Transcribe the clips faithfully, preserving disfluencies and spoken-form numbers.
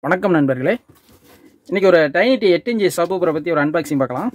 வணக்கம் நண்பர்களே. இன்றைக்கி ஒரு டைனிட்டி எட்டு இன்ச்சு சப்வூஃபரை பற்றி ஒரு அன்பாக்சிங் பார்க்கலாம்.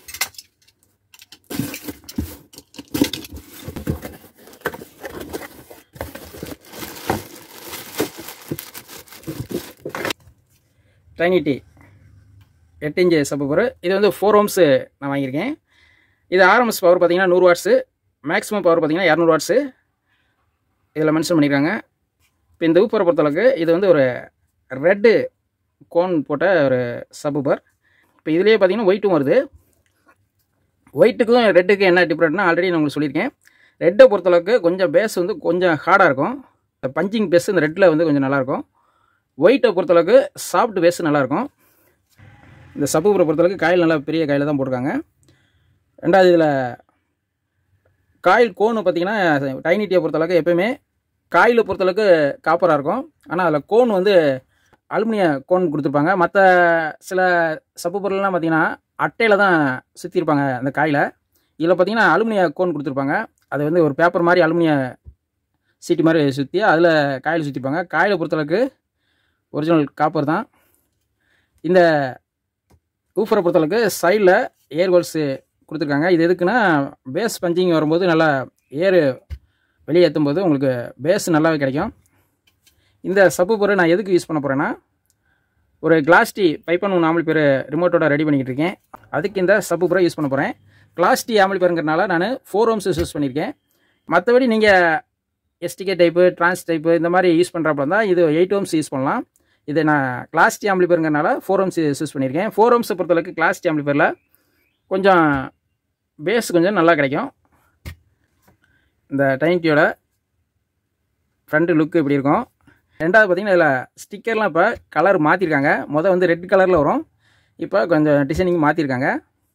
டைனிட்டி எட்டு இன்ச்சு சப்வூஃபர், இது வந்து ஃபோர் ஓம்ஸு நான் வாங்கியிருக்கேன். இது ஆர்எம்எஸ் பவர் பார்த்தீங்கன்னா நூறு வாட்ஸு, மேக்ஸிமம் பவர் பார்த்தீங்கன்னா இரநூறு வாட்ஸு இதில் மென்ஷன் பண்ணியிருக்காங்க. இப்போ இந்த ஊஃபரை பொறுத்தளவுக்கு இது வந்து ஒரு ரெட்டு கோன் போட்ட ஒரு சப்வூஃபர். இப்போ இதுலேயே பார்த்தீங்கன்னா ஒயிட்டும் வருது. ஒயிட்டுக்கும் ரெட்டுக்கும் என்ன டிஃப்ரெண்ட்னா ஆல்ரெடி நான் உங்களுக்கு சொல்லியிருக்கேன். ரெட்டை பொறுத்தளவுக்கு கொஞ்சம் பேஸ் வந்து கொஞ்சம் ஹார்டாக இருக்கும். இந்த பஞ்சிங் பேஸ் இந்த ரெட்டில் வந்து கொஞ்சம் நல்லாயிருக்கும். ஒயிட்டை பொறுத்தளவுக்கு சாஃப்ட் பேஸ் நல்லாயிருக்கும். இந்த சப்வூஃபரை பொறுத்தளவுக்கு காயில் நல்லா பெரிய காயில் தான் போட்டிருக்காங்க. ரெண்டாவது இதில் காயில் கோனு பார்த்தீங்கன்னா டைனிட்டியை பொறுத்தளவுக்கு எப்போயுமே காயில் பொறுத்தளவுக்கு காப்பராக இருக்கும். ஆனால் அதில் கோன் வந்து அலுமினிய கோன் கொடுத்துருப்பாங்க. மற்ற சில சப்வூஃபர்லாம் பார்த்தீங்கன்னா அட்டையில் தான் சுற்றிருப்பாங்க அந்த காயில். இதில் பார்த்தீங்கன்னா அலுமினிய கோன் கொடுத்துருப்பாங்க. அது வந்து ஒரு பேப்பர் மாதிரி அலுமினிய சீட்டு மாதிரி சுற்றி அதில் காயில் சுற்றிருப்பாங்க. காயில் பொறுத்தளவுக்கு ஒரிஜினல் காப்பர் தான். இந்த ஊஃபரை பொறுத்தளவுக்கு சைடில் ஏர் ஹோல்ஸு கொடுத்துருக்காங்க. இது எதுக்குன்னா பேஸ் பஞ்சிங் வரும்போது நல்லா ஏர் வெளியே ஏற்றும் போது உங்களுக்கு பேஸ் நல்லாவே கிடைக்கும். இந்த சப்வூஃபரை நான் எதுக்கு யூஸ் பண்ண போகிறேன்னா, ஒரு class D five point one amplifier ரிமோட்டோட ரெடி பண்ணிக்கிட்டு இருக்கேன். அதுக்கு இந்த சப்வூஃபரை யூஸ் பண்ண போகிறேன். கிளாஸ் டி ஆம்பிளிஃபையருங்கிறனால நான் ஃபோர் ஓம்ஸ் யூஸ் பண்ணியிருக்கேன். மற்றபடி நீங்கள் எஸ்டிகே டைப்பு ட்ரான்ஸ் டைப்பு இந்த மாதிரி யூஸ் பண்ணுறப்ப தான் இது எயிட் ஓம்ஸ் யூஸ் பண்ணலாம். இது நான் கிளாஸ் டி ஆம்பிளிஃபையருங்கிறனால ஃபோர் ஓம்ஸ் யூஸ் பண்ணியிருக்கேன். ஃபோர் ஓம்ஸை பொறுத்தளவுக்கு கிளாஸ் டி ஆம்பிளிஃபையரில் கொஞ்சம் பேஸ் கொஞ்சம் நல்லா கிடைக்கும். இந்த டைனிட்டியோட ஃப்ரண்ட் லுக்கு இப்படி இருக்கும். ரெண்டாவது பார்த்திங்கன்னா இதில் ஸ்டிக்கர்லாம் இப்போ கலர் மாற்றிருக்காங்க. மொதல் வந்து ரெட் கலரில் வரும், இப்போ கொஞ்சம் டிசைனிங் மாற்றிருக்காங்க.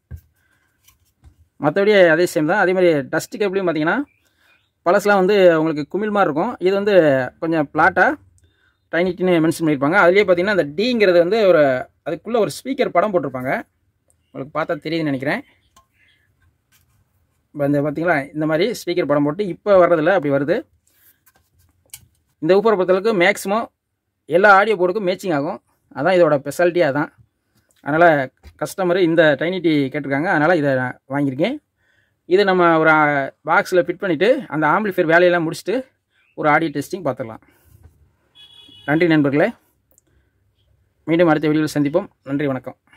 மற்றபடி அதே சேம் தான். அதேமாதிரி டஸ்ட் கேப்லையும் பார்த்திங்கன்னா பழசுலாம் வந்து உங்களுக்கு குமிழ் மாதிரி இருக்கும். இது வந்து கொஞ்சம் பிளாட்டாக டைனிட்டின்னு மென்ஷன் பண்ணியிருப்பாங்க. அதுலேயே பார்த்திங்கன்னா அந்த டிங்கிறது வந்து ஒரு அதுக்குள்ளே ஒரு ஸ்பீக்கர் படம் போட்டிருப்பாங்க. உங்களுக்கு பார்த்தா தெரியுதுன்னு நினைக்கிறேன். இப்போ இந்த பார்த்திங்களா இந்த மாதிரி ஸ்பீக்கர் படம் போட்டு இப்போ வர்றதில்ல அப்படி வருது. இந்த ஊஃபரை பொறுத்தளவுக்கு மேக்ஸிமம் எல்லா ஆடியோ போர்டுக்கும் மேட்சிங் ஆகும். அதான் இதோட ஸ்பெஷாலிட்டியாக தான். அதனால் கஸ்டமரு இந்த டைனிட்டி கேட்டிருக்காங்க, அதனால் இதை நான் வாங்கியிருக்கேன். இதை நம்ம ஒரு பாக்ஸில் ஃபிட் பண்ணிவிட்டு அந்த ஆம்பிளிஃபையர் வேலையெல்லாம் முடிச்சுட்டு ஒரு ஆடியோ டெஸ்டிங் பார்த்துடலாம். நன்றி நண்பர்களே. மீண்டும் அடுத்த வீடியோவில் சந்திப்போம். நன்றி, வணக்கம்.